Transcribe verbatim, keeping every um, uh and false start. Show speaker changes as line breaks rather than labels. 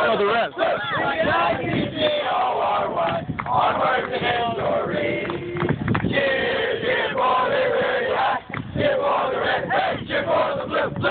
know the rest.
Onward to victory. Cheer, cheer for Liberty, cheer for the red, cheer for the blue, blue.